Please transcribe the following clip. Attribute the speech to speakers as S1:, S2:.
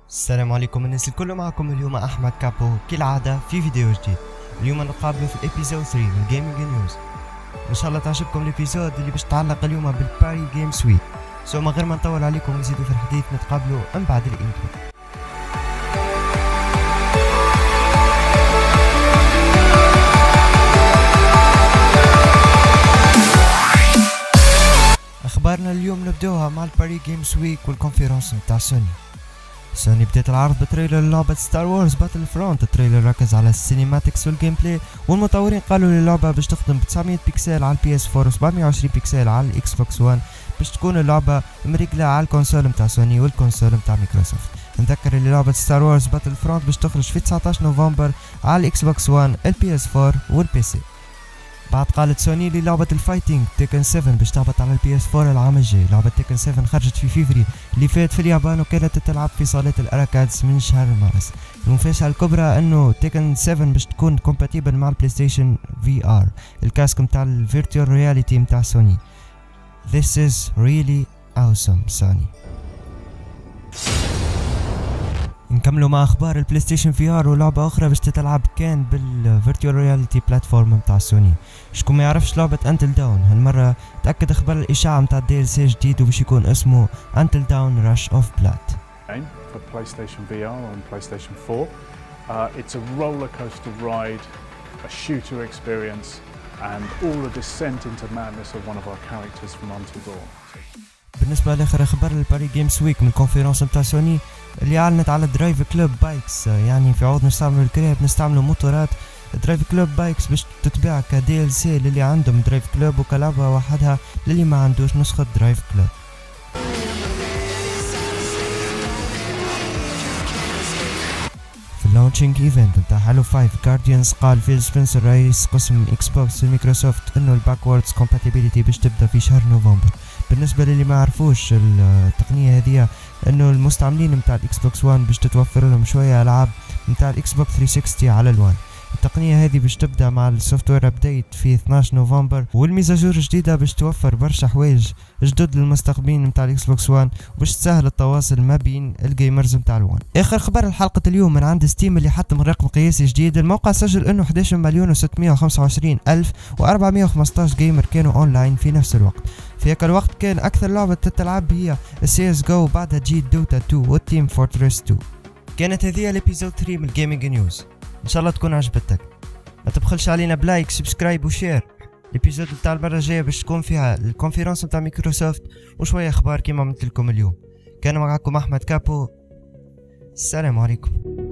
S1: السلام عليكم الناس الكل، معكم اليوم احمد كابو كالعاده في فيديو جديد. اليوم نقابله في الابيزود 3 من جيمنج نيوز. ان شاء الله تعجبكم الابيزود اللي باش تتعلق اليوم بالباري جيم سويت. من غير ما نطول عليكم ونزيدوا في الحديث، نتقابلوا من بعد الانترو. اخبارنا اليوم نبدوها مع الباري جيمز ويك والكونفيرنس نتاع سوني بدات العرض بتريلر لعبة ستار وورز باتل فرونت. التريلر ركز على السينيماتكس والجيم بلاي، والمطورين قالوا اللعبة باش تخدم ب 900 بيكسل على البي اس 4 و 720 بيكسل على الاكس بوكس 1، باش تكون اللعبة مريقلة على الكونسول متاع سوني والكونسول متاع مايكروسوفت. نذكر اللي لعبة ستار وورز باتل فرونت باش تخرج في 19 نوفمبر على الاكس بوكس 1 البي اس 4 والبي سي. بعد قالت سوني لي لعبة الفايتنج تيكن 7 باش تهبط على البي اس 4 العام الجاي. لعبة تيكن 7 خرجت في فيفري اللي فات في اليابان، وكانت تلعب في صالات الاركادز من شهر مارس. المفاجأة الكبرى انه تيكن 7 باش تكون كومباتيبل مع البلاي ستيشن في ار، الكاسك متاع الفيرتوال رياليتي متاع سوني. This is really awesome سوني. نكملوا مع اخبار البلاي ستيشن في ار ولعبه اخرى باش تتلعب كان بالفيرتوال رياليتي بلاتفورم نتاع سوني. شكون ما يعرفش لعبه انتل داون، هالمره تاكد اخبار الاشاعه نتاع الدي ال سي جديد وباش يكون اسمه انتل داون راش اوف بلاد.
S2: For PlayStation VR and PlayStation 4, it's a roller coaster ride, a shooter experience, and all the descent into madness of one of our characters from Until Dawn.
S1: بالنسبه لاخر اخبار الباري جيمز ويك من الكونفيرنس نتاع سوني اللي اعلنت على درايف كلوب بايكس، يعني في عوض نستعملوا الكراب نستعملوا موتورات. درايف كلوب بايكس باش تتباع كدي ال سي للي عندهم درايف كلوب، وكلعبه وحدها للي ما عندوش نسخه درايف كلوب. في اللونشينج ايفنت نتاع هالو 5 جارديانز قال فيل سبنسر رئيس قسم اكس بوكس في مايكروسوفت انه الباكوردز كومباتيبيليتي باش تبدا في شهر نوفمبر. بالنسبه للي ما عرفوش التقنيه هذه، انه المستعملين نتاع الاكس بوكس 1 باش تتوفر لهم شويه العاب نتاع الاكس بوكس 360 على الوان. التقنيه هذه باش تبدا مع السوفت وير ابديت في 12 نوفمبر، والميزاجور الجديده باش توفر برشا حوايج جدد للمستخدمين نتاع الاكس بوكس 1 وباش تسهل التواصل ما بين الجيمرز نتاع الوان. اخر خبر الحلقه اليوم من عند ستيم اللي حط من رقم قياسي جديد. الموقع سجل انه 11 مليون و625 الف و415 جيمر كانوا اونلاين في نفس الوقت. في هيك الوقت كان اكثر لعبه تتلعب هي السي اس جو، بعدها تجي دوتا 2 والتيم فورتريس 2. كانت هذه الابيزود 3 من جيمنج نيوز، ان شاء الله تكون عجبتك. ما تبخلش علينا بلايك سبسكرايب وشير. الابيزود نتاع المره الجايه باش تكون فيها الكونفيرنس نتاع مايكروسوفت وشويه اخبار كيما عملت لكم اليوم. كان معكم احمد كابو، السلام عليكم.